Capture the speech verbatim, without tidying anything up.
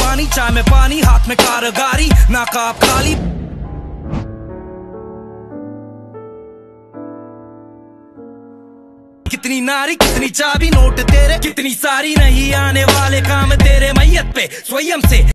पानी, चाय में पानी, हाथ में कारगारी, नाकाब खाली। कितनी नारी कितनी चाबी, नोट तेरे कितनी सारी, नहीं आने वाले काम तेरे मैयत पे स्वयं से।